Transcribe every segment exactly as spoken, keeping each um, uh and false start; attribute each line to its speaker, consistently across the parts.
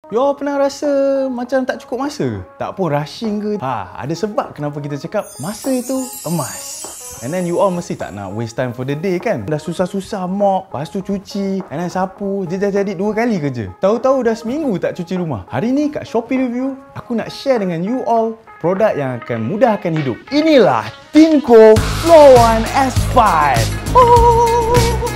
Speaker 1: You all pernah rasa macam tak cukup masa? Tak pun rushing ke? Ha, ada sebab kenapa kita cakap masa itu emas. And then you all mesti tak nak waste time for the day kan? Dah susah-susah mop, lepas tu cuci, and then sapu, jadi-jadi dua kali kerja. Tahu-tahu dah seminggu tak cuci rumah. Hari ni kat Shopee Review, aku nak share dengan you all produk yang akan mudahkan hidup. Inilah Tinko Floor One S five. Oh.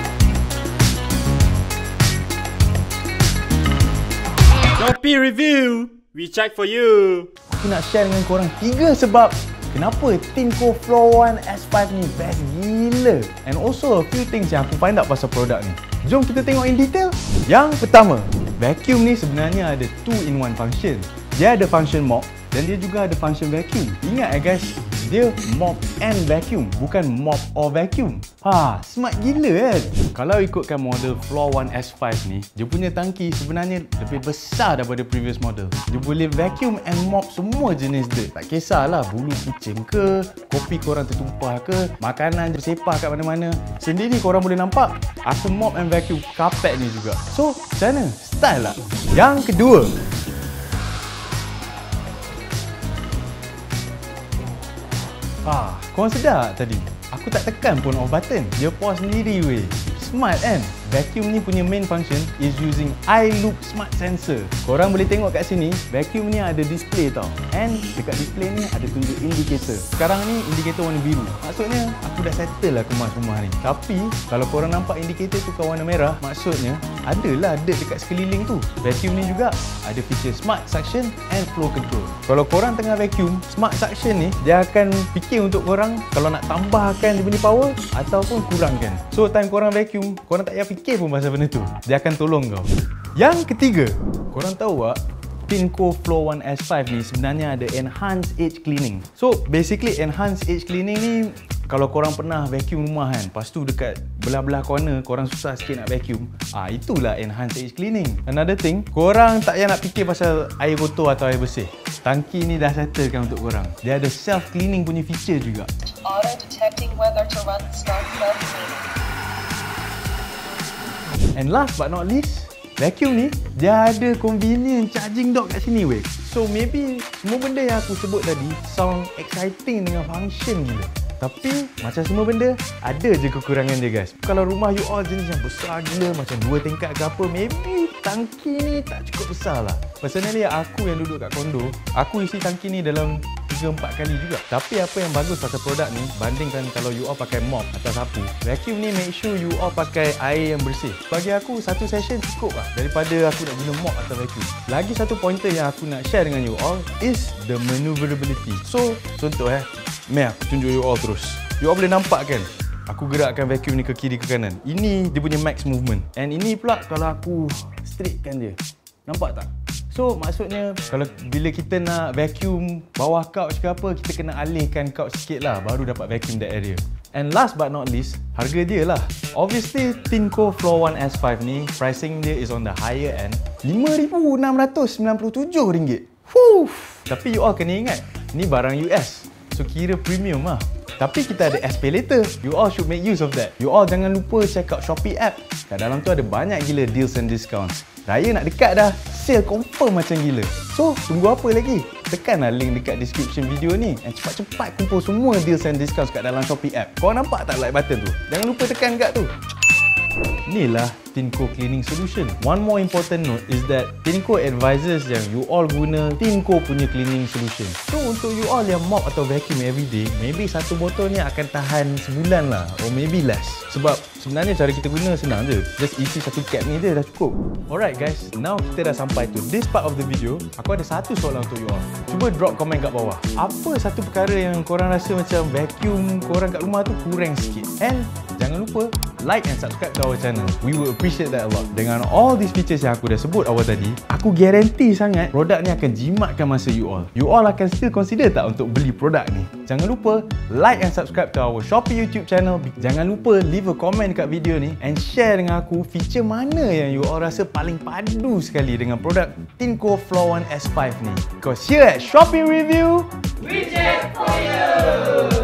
Speaker 2: Shopee Review, we check for you.
Speaker 1: Aku nak share dengan korang tiga sebab kenapa Tinko Floor One S five ni best gila. And also a few things yang aku find out pasal produk ni. Jom kita tengok in detail. Yang pertama, vacuum ni sebenarnya ada two in one function. Dia ada function mop dan dia juga ada function vacuum. Ingat ya guys, dia mop and vacuum, bukan mop or vacuum. Ha, smart gila kan? Kalau ikutkan model Floor One S five ni, dia punya tangki sebenarnya lebih besar daripada previous model. Dia boleh vacuum and mop semua jenis dirt. Tak kisahlah bulu kucing ke, kopi korang tertumpah ke, makanan bersepah kat mana-mana. Sendiri korang boleh nampak, aku mop and vacuum carpet ni juga. So, macam mana? Style lah. Yang kedua, ah, korang sedar tak tadi? Aku tak tekan pun off button. Dia pause sendiri weh. Smart kan? Vacuum ni punya main function is using eye loop smart sensor. Korang boleh tengok kat sini, vacuum ni ada display tau. And dekat display ni ada tunjuk indicator. Sekarang ni indicator warna biru. Maksudnya aku dah settle lah kemas rumah ni. Tapi kalau korang nampak indicator tu ke warna merah, maksudnya adalah dirt dekat sekeliling tu. Vacuum ni juga ada feature smart suction and flow control. Kalau korang tengah vacuum, smart suction ni dia akan fikir untuk korang kalau nak tambahkan dia punya power ataupun kurangkan. So time korang vacuum, korang tak payah fikir pun pasal benda tu. Dia akan tolong kau. Yang ketiga, korang tahu tak, Tinko Floor One S five ni sebenarnya ada enhanced edge cleaning. So basically enhanced edge cleaning ni, kalau korang pernah vacuum rumah kan, lepas tu dekat belah-belah corner korang susah sikit nak vacuum, ah itulah enhanced edge cleaning. Another thing, korang tak payah nak fikir pasal air kotor atau air bersih. Tangki ni dah settlekan untuk korang. Dia ada self cleaning punya feature juga.
Speaker 3: Auto detecting whether to run start self cleaning.
Speaker 1: And last but not least, vacuum ni dia ada convenient charging dock kat sini weh. So maybe semua benda yang aku sebut tadi sound exciting dengan function gila. Tapi macam semua benda ada je kekurangan dia guys. Kalau rumah you all jenis yang besar gila, macam dua tingkat ke apa, maybe tangki ni tak cukup besar lah. Personally aku yang duduk kat kondo, aku isi tangki ni dalam tiga empat kali juga. Tapi apa yang bagus pasal produk ni, bandingkan kalau you all pakai mop atau sapu, vacuum ni make sure you all pakai air yang bersih. Bagi aku satu session cukup lah daripada aku nak guna mop atau vacuum. Lagi satu pointer yang aku nak share dengan you all is the maneuverability. So contoh eh, Meh aku tunjuk you all terus. You all boleh nampak kan, aku gerakkan vacuum ni ke kiri ke kanan. Ini dia punya max movement. And ini pula kalau aku straightkan dia. Nampak tak? So maksudnya kalau bila kita nak vacuum bawah couch ke apa, kita kena alihkan couch sikit lah baru dapat vacuum that area. And last but not least, harga dia lah. Obviously Tinko Floor One S five ni pricing dia is on the higher end, lima ribu enam ratus sembilan puluh tujuh ringgit. Fuh. Tapi you all kena ingat, ni barang U S, so kira premium lah. Tapi kita ada S Pay Later. You all should make use of that. You all jangan lupa check out Shopee app. Kat dalam tu ada banyak gila deals and discounts. Raya nak dekat dah, sale confirm macam gila. So, tunggu apa lagi? Tekanlah link dekat description video ni and cepat-cepat kumpul semua deals and discounts kat dalam Shopee app. Kau nampak tak like button tu? Jangan lupa tekan kat tu. Inilah Tinko Cleaning Solution. One more important note is that Tinko advises yang you all guna Tinko punya cleaning solution. So untuk you all yang mop atau vacuum everyday, maybe satu botol ni akan tahan sebulan lah, or maybe less. Sebab sebenarnya cara kita guna senang je. Just isi satu cap ni dia dah cukup. Alright guys, now kita dah sampai to this part of the video. Aku ada satu soalan untuk you all. Cuba drop komen kat bawah. Apa satu perkara yang korang rasa macam vacuum korang kat rumah tu kurang sikit? And jangan lupa like and subscribe to our channel. We will appreciate that a lot. Dengan all these features yang aku dah sebut awal tadi, aku guarantee sangat produk ni akan jimatkan masa you all. You all akan still consider tak untuk beli produk ni? Jangan lupa like and subscribe to our Shopee YouTube channel. Jangan lupa leave a comment dekat video ni and share dengan aku feature mana yang you all rasa paling padu sekali dengan produk Tinko Floor One S five ni. Because here at Shopee Review,
Speaker 2: We check for you.